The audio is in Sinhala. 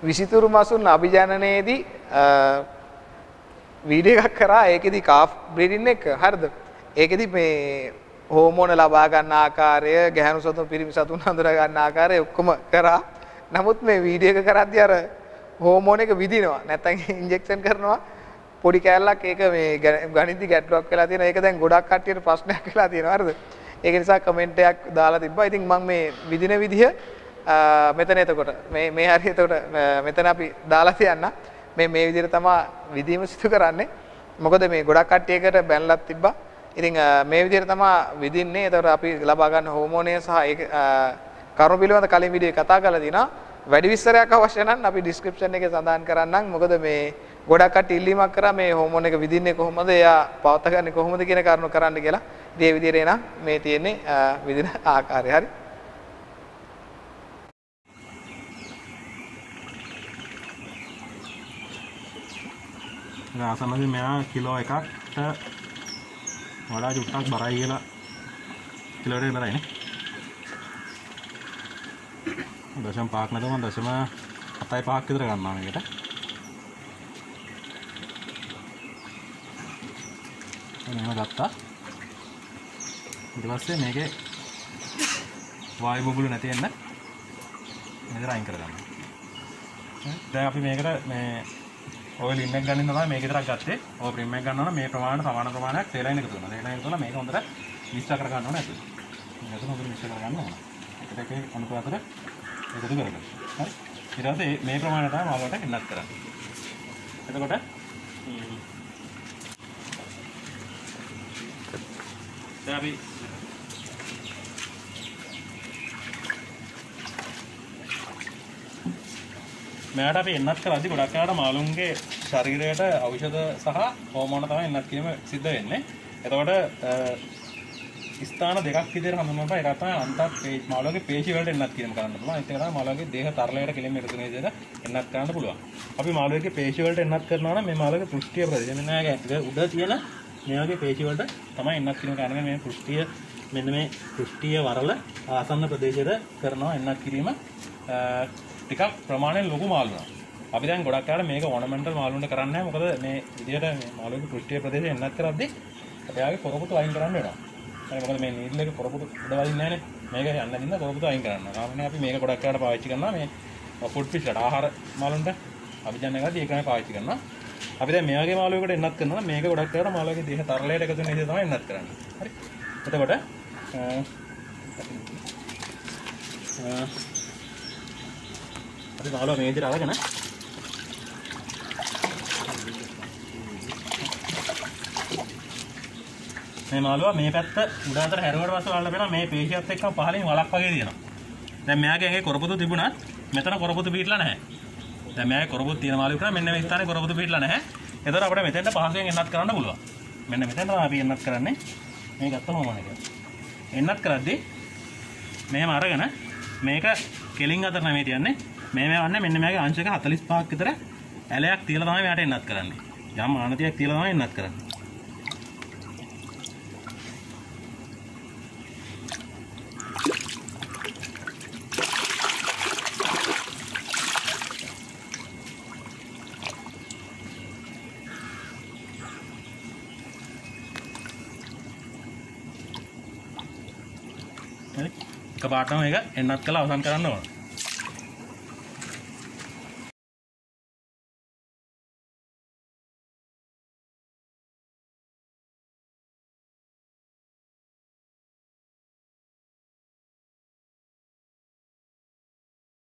විසිතුරු මසුන් අභිජනනයේදී වීඩියෝ එකක් කරා. ඒකෙදි කාෆ් බ්‍රීඩින් එක හරිද? ඒකෙදි මේ හෝමෝන ලබා ගන්න ආකාරය, ගැහැණු සතුන් පිරිමි සතුන් හඳුනා ගන්න ආකාරය ඔක්කොම කරා. නමුත් මේ වීඩියෝ එක කරද්දී අර හෝමෝන එක විදිනවා. නැත්නම් ඉන්ජෙක්ෂන් කරනවා. පොඩි කෑල්ලක් ඒක මේ ගණිතي ගැටලුවක් වෙලා තියෙනවා. ඒක දැන් ගොඩක් කට්ටියට ප්‍රශ්නයක් වෙලා තියෙනවා. හරිද? ඒක නිසා කමෙන්ට් එකක් දාලා තිබ්බා. ඉතින් මම මේ විදින විදිහ මෙතන එතකොට මේ හරිය එතකොට මෙතන අපි දාලා තියන්න. මේ විදිහට තමයි විදීම සිදු කරන්නේ. මොකද මේ ගොඩක් කට්ටියකට බැනලක් තිබ්බා. ඉතින් මේ විදිහට තමයි විදින්නේ. එතකොට අපි ලබා ගන්න හෝමෝනය සහ ඒක කරුණු පිළිබඳ කලින් වීඩියෝ කතා කරලා තිනවා. වැඩි විස්තරයක් අවශ්‍ය නම් අපි ඩිස්ක්‍රිප්ෂන් එකේ සඳහන් කරන්නම්. මොකද මේ ගොඩක් කට්ටිය ඉල්ලීමක් කරා මේ හෝමෝන එක විදින්නේ කොහොමද? එයා පවත්වාගන්නේ කොහොමද කියන කරුණු කරන්න කියලා. ඉතින් මේ විදිහට එනවා මේ තියෙන්නේ විදින ආකාරය. හරි. ආසනදී මෙයා කිලෝ එකකට වඩා චුට්ටක් බරයි කියලා කිලෝට බරයිනේ. දශම 5ක් නැතුව දශම 7.5ක් විතර ගන්නවා මේකට. මෙහෙම ගත්තා. ඊට පස්සේ මේකේ වායු බුබුලු නැති වෙන්න මේක අයින් කරගන්නවා. දැන් අපි මේකට මේ ඔය ලින් එක ගන්න තමයි මේක විතරක් ගත්තේ. ඔය ප්‍රිම් එක ගන්නවා නම් මේ ප්‍රමාණයට සමාන ප්‍රමාණයක් තේලයින් එක තුනක්. තේලයින් තුනක් මේක හොඳට මික්ස් කර ගන්න ඕනේ ඇතුළේ. මේක හොඳට මික්ස් කර ගන්න ඕනේ. ඒකට එකේ අනුපාත අතර එකතු කරගන්න. හරි. ඊට පස්සේ මේ ප්‍රමාණය තමයි මාළු වලට එන්නත් කරන්නේ. එතකොට දැන් අපි මෙයාට අපි එන්නත් කරද්දී ගොඩක් වෙලාවට මාළුන්ගේ ශරීරයට ඖෂධ සහ හෝමෝන තමයි එන්නත් කිරීම සිද්ධ වෙන්නේ. එතකොට ස්ථාන දෙකක් විදිහට හඳුන්වනවා. එකක් තමයි අන්තත් මාළුන්ගේ පේශි වලට එන්නත් කිරීම කරන්න පුළුවන්. අනිත් එක තමයි මාළුන්ගේ දේහ තරලයට කෙලින්ම එකතු වෙන විදිහට එන්නත් කරන්න පුළුවන්. අපි මාළුන්ගේ පේශි වලට එන්නත් කරනවා නම් මේ මාළුන්ගේ පෘෂ්ඨීය ප්‍රදේශය මෙන්න මේක උඩ තියෙන මේ වගේ පේශි වලට තමයි එන්නත් කිරීම කරන්නේ. මේ පෘෂ්ඨීය මෙන්න මේ පෘෂ්ඨීය වරල ආසන්න ප්‍රදේශයට කරනවා එන්නත් කිරීම. ටිකක් ප්‍රමාණයෙන් ලොකු මාළුවා. අපි දැන් ගොඩක් අය මේක ඕනමෙන්ටල් මාළුන්ට කරන්නේ නැහැ. මොකද මේ විදියට මේ මාළුගේ පෘෂ්ඨීය ප්‍රදේශය එන්නත් කරද්දී එයාගේ කොරපුතු අයින් කරන්න වෙනවා. හරි මොකද මේ නීඩල් එක කොරපුතු උඩ වදින්නේ නැහනේ. මේක යන්න දින්න කොරපුතු අයින් කරන්න. සාමාන්‍යයෙන් අපි මේක ගොඩක් අයට පාවිච්චි කරනවා මේ ෆුඩ් ෆිෂ්ලට ආහාර මාළුන්ට අභිජනන එකදී ඒකයි පාවිච්චි කරනවා. අපි දැන් මේ වගේ මාළුවෙකුට එන්නත් කරනවා නම් මේක ගොඩක් අයට මාළුගේ දේහ තරලයට එකතු වෙන විදිහ තමයි එන්නත් කරන්නේ. හරි. එතකොට අපි මාළුවා මේ විදිහට අරගෙන මේ මාළුවා මේ පැත්ත උඩ අතර හැරුවට පස්සේ බලන්න පේනවා මේ පේශියත් එක්කම පහලින් වලක් වගේ තියෙනවා. දැන් මෙයාගේ ඇඟේ කොරපොතු තිබුණත් මෙතන කොරපොතු පිටලා නැහැ. දැන් මෙයාගේ කොරපොතු තියෙන මාළුවෙක් නම් මෙන්න මේ ස්ථානේ කොරපොතු පිටලා නැහැ. ඒතර අපිට මෙතෙන්ට පහසුවෙන් එන්නත් කරන්න පුළුවන්. මෙන්න මෙතෙන් තමයි අපි එන්නත් කරන්නේ. මේ ගත්තම මොන එක. එන්නත් කරද්දී මෙහෙම අරගෙන මේක කෙලින් අතර නෙමෙයි තියන්නේ. මේ වන්නේ මෙන්න මේගේ අංශක 45ක් විතර ඇලයක් තියලා තමයි මෙයාට එන්නත් කරන්නේ. යම් ආනතියක් තියලා තමයි එන්නත් කරන්නේ. හරි. එක පාටම මේක එන්නත් කළා අවසන් කරන්න ඕන.